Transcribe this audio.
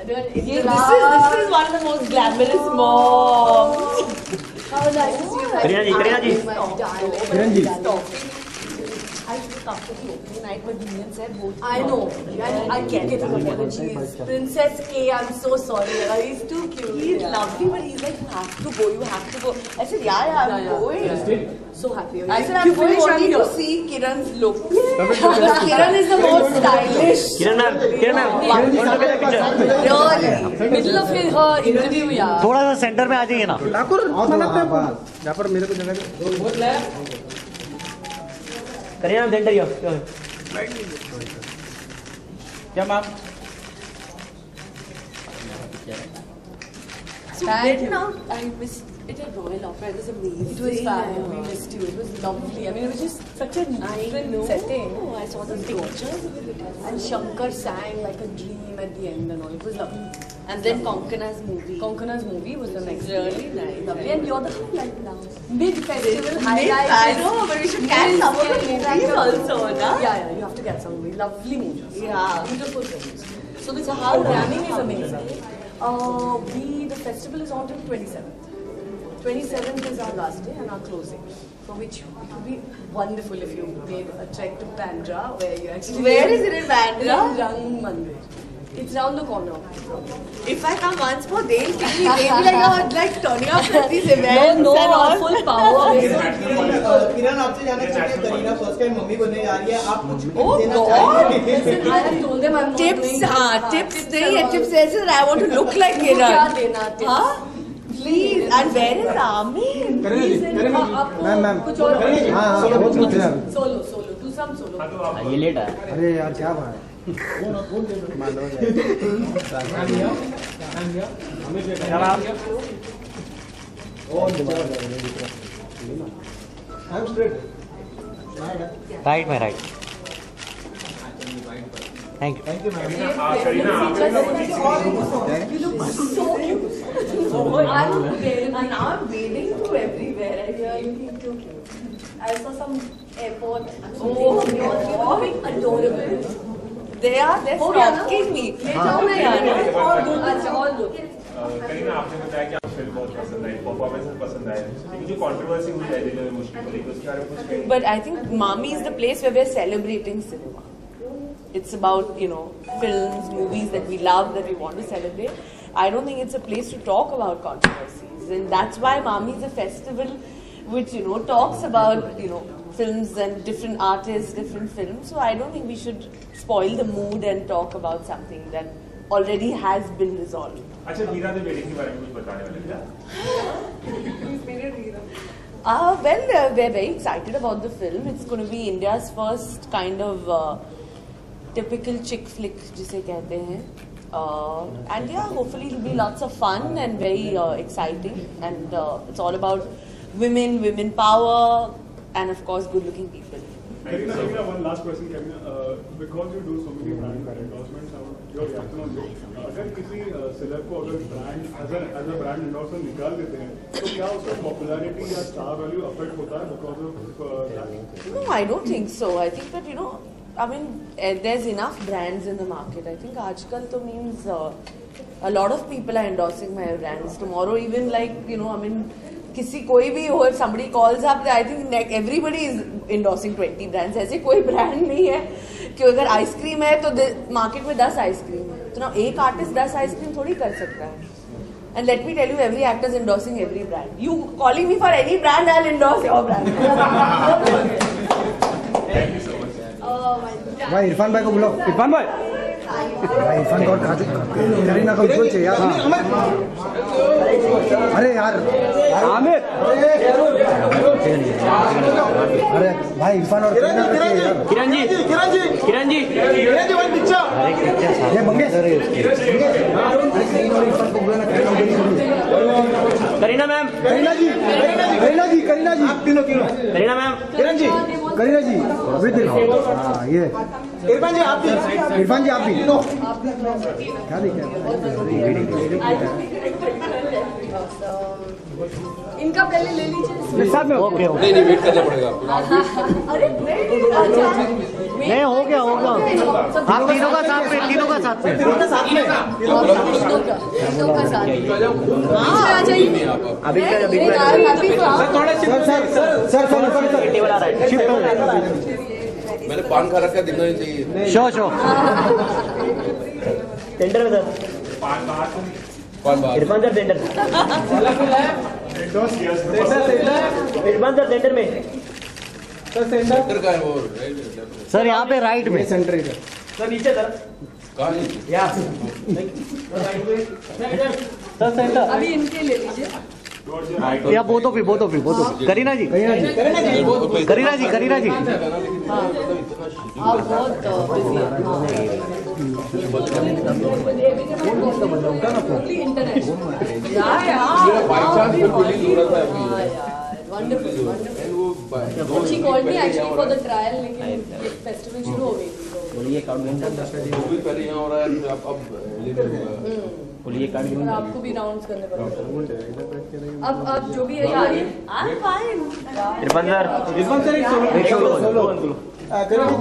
This is one of the most glamorous moms. How nice to see you. Kareena ji. Kiran ji. I woke up for the opening night with me and said both. I know. I keep getting apologies. Princess K, I'm so sorry. He's too cute. He's lovely, but he's like, you have to go, you have to go. I said, yeah, I'm going. So happy. I said, I'm going only to see Kiran's look. Because Kiran is the most stylish. Kiran ma'am. Really? Middle of her interview, yeah. थोड़ा सा centre में आ जाइए ना। यहाँ पर मेरे को जगह करीना सेंटर ही हो। क्या ma'am? So then I missed it at Royal Opera. It was amazing. It was fun. We missed you. It was lovely. I mean, it was just such a different setting. I saw the pictures. And Shankar sang like a dream at the end and all. It was lovely. And then Konkana's movie. Konkana's movie was the next Really nice. Lovely. And you're the highlight now. Mid-festival highlight. I know, but we should catch some of the movies also, na? Yeah, you have to get some movies. Lovely movies. Yeah. Beautiful films. So the Programming is amazing. The festival is on till 27th. 27th is our last day and our closing. For which it would be wonderful if you made a trek to Bandra, where you actually. Where is it in Bandra? In Rang Mandir. It's round the corner. If I come once more, they'll kick me. They'll be like turning up at these events. No, and all. full power. Kiran आपसे जानना चाहते हैं Kareena first time mummy बनने जा रही है आप कुछ Oh देना God! चाहेंगे? Listen, I have told them I'm not Tips, doing tips नहीं है. Tips ऐसे I want to look like क्या Kiran. देना tips? Huh? Please. And where is Amin? Ma'am कुछ और हाँ बहुत पूछते हैं Solo. Do some solo. ये लेट है। अरे यार क्या बात है राइट में right. Thank you. You look so cute. And now I'm wading through everywhere. You're looking too cute. I saw some airport. You're looking adorable. They're stalking me. All good. Kareena आपने बताया कि आपको फिल्म बहुत पसंद आई, performance पसंद आया, लेकिन जो कंट्रोवर्सी हुई है दिल्ली में मुश्किल को लेकर उसके बारे में कुछ कहेंगे? But I think Mami is the place where we're celebrating cinema. It's about, films, movies that we love, that we want to celebrate. I don't think it's a place to talk about controversies. And that's why Mami is a festival which, talks about, films and different artists, different films. So I don't think we should spoil the mood and talk about something that already has been resolved. अच्छा वीरा the wedding के बारे में कुछ बताने वाले क्या? Well, we're very excited about the film. It's going to be India's first kind of typical chick flick, जिसे कहते हैं. And yeah, hopefully it'll be lots of fun and very exciting. And it's all about women power, and of course good-looking people. Kareena, one last question, Kareena. Because you do so many brand endorsements, your reaction on this? अगर किसी seller को अगर brand as a brand endorser निकाल देते हैं, तो क्या उसका पॉपुलैरिटी या स्टार वैल्यू अफेक्ट होता है because of that? No, I don't think so. I think that there's enough brands in the market. I think आजकल तो means a lot of people are endorsing my brands. Tomorrow even किसी कोई भी हो, if somebody calls up, I think everybody is endorsing 20 brands. ऐसे कोई brand नहीं है कि अगर आइसक्रीम है तो मार्केट में 10 आइसक्रीम है, तो ना एक आर्टिस्ट 10 आइसक्रीम थोड़ी कर सकता है. And let me tell you, every actor is endorsing every brand. You calling me for any brand, I'll endorse your brand. Thank you so much. भाई इरफान भाई को बुलाओ. इरफान भाई इरफान को करीना को बोलते यार. अरे यार आमिर. अरे भाई इरफान और करीना को यार. Kiran ji one picture. ये मंगेश इरफान को बुलाना. करीना मैम. करीना जी आप तीनों करीना मैम. करीना जी विद ये इरफान जी आप भी. क्या दिक्कत इनका पहले ले लीजिए. साथ में ओके नहीं वेट करना पड़ेगा. अरे नहीं हो गया. आप तीनों का साथ में. तो फंसा दिया। हाँ, आ जाइए। अभी सर टेबल आ रहा है, शिफ्ट हो गया। मैंने पान खा रखा, दिखना नहीं चाहिए। शो सेंटर में सर, पान बाहर पान बाहर। Irfan sir centre, Irfan sir centre में। सेंटर का है वो, सर यहाँ पे राइट में सेंटर इधर सर, नीचे सर, कहाँ सर सेंटर। अभी इनके ले लीजिए। या बोथ ऑफ करीना जी, करीना जी। आप बहुत बिजी हैं। She called me actually for the trial, लेकिन फेस्टिवल शुरू हो गई थी। बोलिए कार्ड वो भी पहले यहाँ हो रहा है, अब बोलिए कार्ड। और आपको भी राउंड्स करने पड़ेंगे। अब जो भी है यार, I'm fine। इरफान सर, एक सोलो